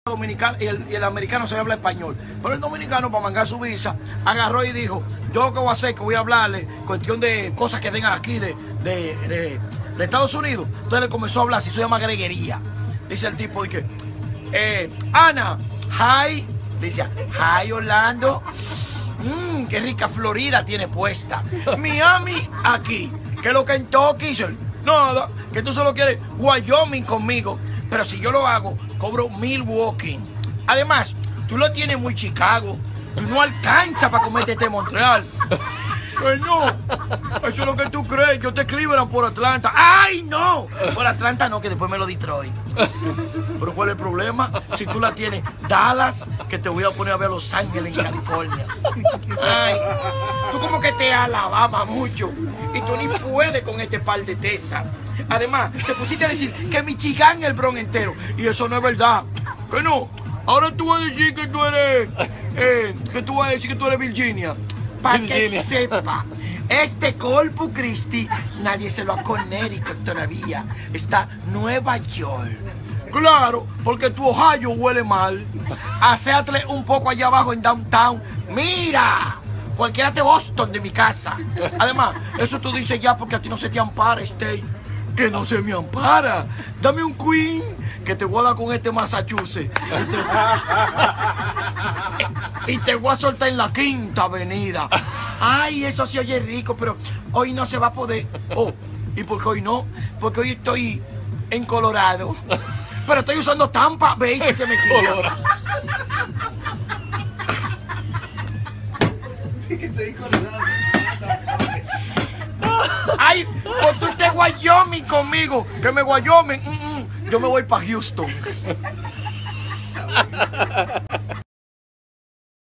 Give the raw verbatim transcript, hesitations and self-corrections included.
dominicano y el, y el americano se habla español. Pero el dominicano, para mangar su visa, agarró y dijo, yo lo que voy a hacer es que voy a hablarle cuestión de cosas que vengan aquí de, de, de, de Estados Unidos. Entonces le comenzó a hablar, si se llama greguería. Dice el tipo, y que, eh, Ana, hi, dice, hi Orlando, mmm, qué rica Florida tiene puesta. Miami, aquí, que lo Kentucky, dice, nada, que tú solo quieres Wyoming conmigo. Pero si yo lo hago, cobro Milwaukee. Además, tú lo tienes muy Chicago. Tú no alcanzas para comerte este Montreal. Que no, eso es lo que tú crees. Yo te Cleveland por Atlanta. ¡Ay, no! Por Atlanta no, que después me lo Detroit. Pero ¿cuál es el problema? Si tú la tienes Dallas, que te voy a poner a ver a Los Ángeles en California. Ay, tú como que te alabama mucho. Y tú ni puedes con este par de tesas. Además, te pusiste a decir que Michigan es el Bronx entero. Y eso no es verdad. Que no. Ahora tú vas a decir que tú eres... Eh, que tú vas a decir que tú eres Virginia. Para que sepa, este Corpus Christi nadie se lo ha Connecticut todavía. Está Nueva York. Claro, porque tu Ohio huele mal. Hacéate un poco allá abajo en downtown. Mira, cualquiera de Boston de mi casa. Además, eso tú dices ya porque a ti no se te ampara, Stay. Que no se me ampara. Dame un Queen que te voy a dar con este Massachusetts. Y te voy a soltar en la Quinta Avenida. Ay, eso sí oye rico, pero hoy no se va a poder. Oh, ¿y por qué hoy no? Porque hoy estoy en Colorado. Pero estoy usando Tampa, veis si se me quita. Ay, pues tú estés Wyoming conmigo. Que me Wyoming. Mm -mm. Yo me voy para Houston.